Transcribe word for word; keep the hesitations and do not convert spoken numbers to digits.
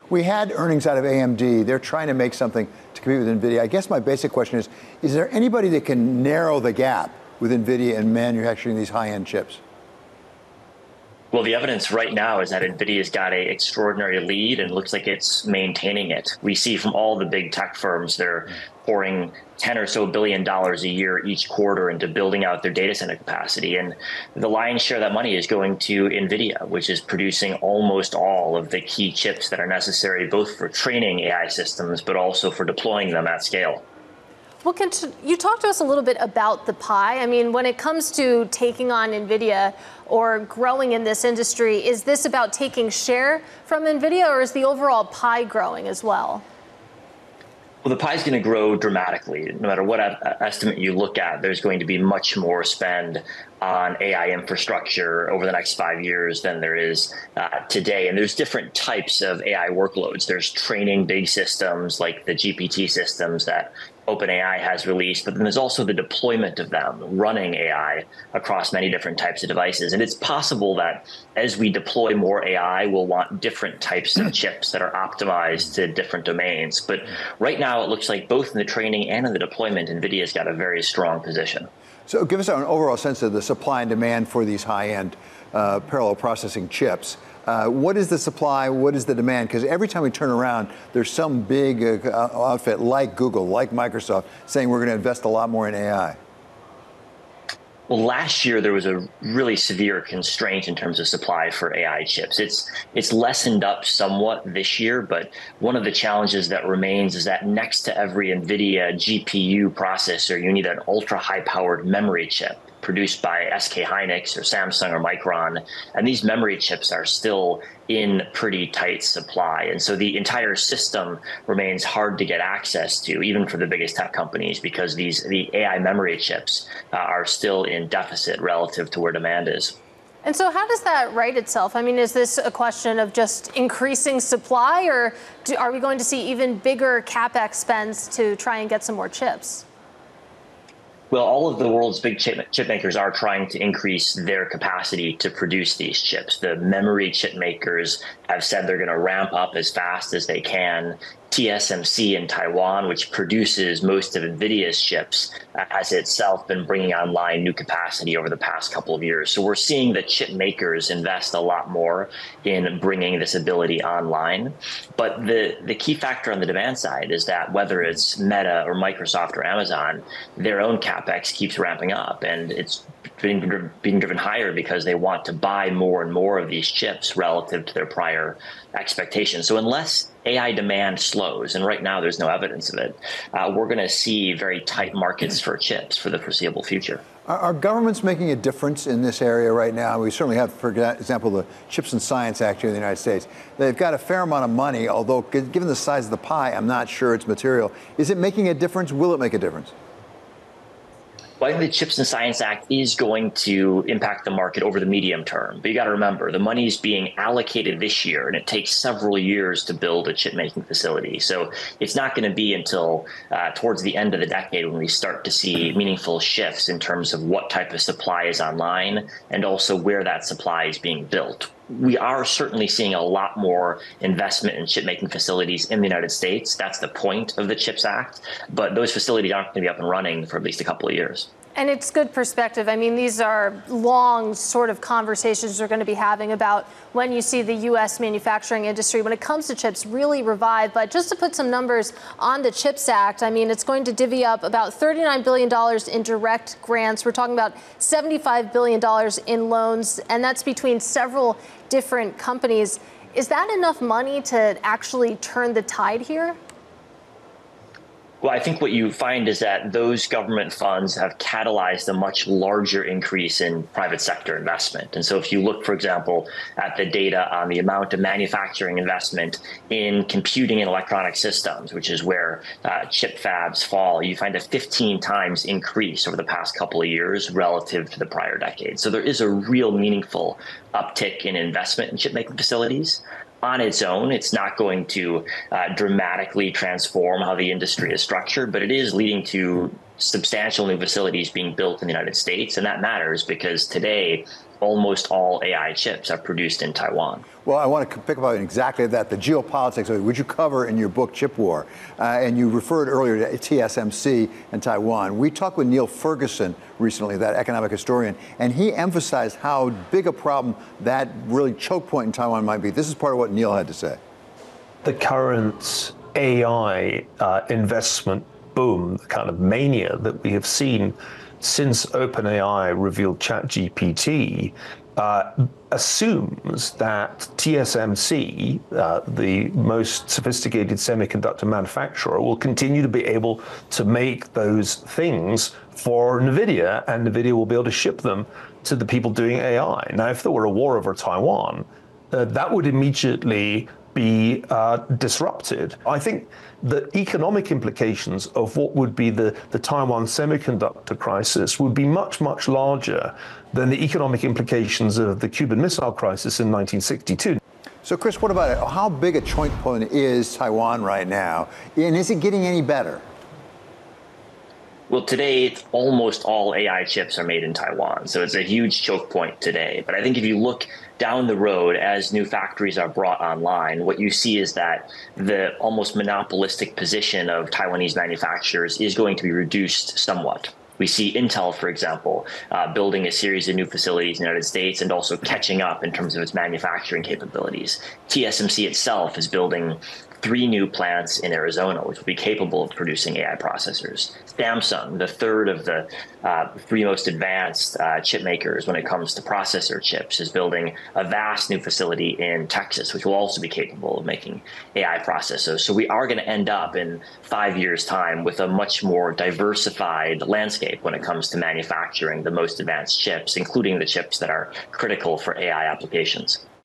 We had earnings out of A M D. They're trying to make something to compete with NVIDIA. I guess my basic question is, is there anybody that can narrow the gap with NVIDIA and manufacturing these high-end chips? Well, the evidence right now is that NVIDIA's got an extraordinary lead and looks like it's maintaining it. We see from all the big tech firms, they're pouring ten or so billion dollars a year each quarter into building out their data center capacity. And the lion's share of that money is going to NVIDIA, which is producing almost all of the key chips that are necessary, both for training A I systems, but also for deploying them at scale. Well, can you talk to us a little bit about the pie? I mean, when it comes to taking on NVIDIA or growing in this industry, is this about taking share from NVIDIA, or is the overall pie growing as well? Well, the pie is going to grow dramatically. No matter what estimate you look at, there's going to be much more spend on A I infrastructure over the next five years than there is uh, today. And there's different types of A I workloads. There's training big systems like the G P T systems that OpenAI has released, but then there's also the deployment of them, running A I across many different types of devices. And it's possible that as we deploy more A I, we'll want different types of chips that are optimized to different domains. But right now, it looks like both in the training and in the deployment, NVIDIA's got a very strong position. So give us an overall sense of the supply and demand for these high-end uh, parallel processing chips. Uh, what is the supply? What is the demand? Because every time we turn around, there's some big uh, outfit like Google, like Microsoft, saying we're going to invest a lot more in A I. Well, last year there was a really severe constraint in terms of supply for A I chips. It's it's lessened up somewhat this year, but one of the challenges that remains is that next to every NVIDIA G P U processor, you need an ultra high-powered memory chip produced by S K Hynix or Samsung or Micron. And these memory chips are still in pretty tight supply. And so the entire system remains hard to get access to, even for the biggest tech companies, because these the A I memory chips uh, are still in deficit relative to where demand is. And so how does that right itself? I mean, is this a question of just increasing supply, or do, are we going to see even bigger CapEx spends to try and get some more chips? Well, all of the world's big chip, chip makers are trying to increase their capacity to produce these chips. The memory chip makers have said they're going to ramp up as fast as they can. T S M C in Taiwan, which produces most of NVIDIA's chips, uh, has itself been bringing online new capacity over the past couple of years. So we're seeing the chip makers invest a lot more in bringing this ability online. But the, the key factor on the demand side is that whether it's Meta or Microsoft or Amazon, their own CapEx keeps ramping up, and it's being, being driven higher because they want to buy more and more of these chips relative to their prior expectations. So unless A I demand slows, and right now there's no evidence of it, uh, we're going to see very tight markets for chips for the foreseeable future. Are, are governments making a difference in this area right now? We certainly have, for example, the Chips and Science Act here in the United States. They've got a fair amount of money, although given the size of the pie, I'm not sure it's material. Is it making a difference? Will it make a difference? Well, I think the Chips and Science Act is going to impact the market over the medium term. But you got to remember, the money is being allocated this year, and it takes several years to build a chip-making facility. So it's not going to be until uh, towards the end of the decade when we start to see meaningful shifts in terms of what type of supply is online and also where that supply is being built. We are certainly seeing a lot more investment in chip-making facilities in the United States. That's the point of the CHIPS Act. But those facilities aren't going to be up and running for at least a couple of years. And it's good perspective. I mean, these are long sort of conversations we're going to be having about when you see the U S manufacturing industry, when it comes to chips, really revive. But just to put some numbers on the CHIPS Act, I mean, it's going to divvy up about thirty-nine billion dollars in direct grants. We're talking about seventy-five billion dollars in loans, and that's between several different companies. Is that enough money to actually turn the tide here? Well, I think what you find is that those government funds have catalyzed a much larger increase in private sector investment. And so if you look, for example, at the data on the amount of manufacturing investment in computing and electronic systems, which is where uh, chip fabs fall, you find a fifteen times increase over the past couple of years relative to the prior decade. So there is a real meaningful uptick in investment in chip making facilities. On its own, it's not going to uh, dramatically transform how the industry is structured, but it is leading to substantial new facilities being built in the United States. And that matters because today, almost all A I chips are produced in Taiwan. Well, I want to pick up on exactly that, the geopolitics of it, which you cover in your book, Chip War. Uh, and you referred earlier to T S M C and Taiwan. We talked with Neil Ferguson recently, that economic historian, and he emphasized how big a problem that really choke point in Taiwan might be. This is part of what Neil had to say. The current A I uh, investment boom, the kind of mania that we have seen since OpenAI revealed ChatGPT, uh, assumes that T S M C, uh, the most sophisticated semiconductor manufacturer, will continue to be able to make those things for NVIDIA, and NVIDIA will be able to ship them to the people doing A I. Now, if there were a war over Taiwan, uh, that would immediately be uh, disrupted. I think the economic implications of what would be the, the Taiwan semiconductor crisis would be much, much larger than the economic implications of the Cuban Missile Crisis in nineteen sixty-two. So, Chris, what about it? How big a choke point is Taiwan right now? And is it getting any better? Well, today, almost all A I chips are made in Taiwan, so it's a huge choke point today. But I think if you look down the road as new factories are brought online, what you see is that the almost monopolistic position of Taiwanese manufacturers is going to be reduced somewhat. We see Intel, for example, uh, building a series of new facilities in the United States and also catching up in terms of its manufacturing capabilities. T S M C itself is building three new plants in Arizona, which will be capable of producing A I processors. Samsung, the third of the uh, three most advanced uh, chip makers when it comes to processor chips, is building a vast new facility in Texas, which will also be capable of making A I processors. So we are going to end up in five years' time with a much more diversified landscape when it comes to manufacturing the most advanced chips, including the chips that are critical for A I applications.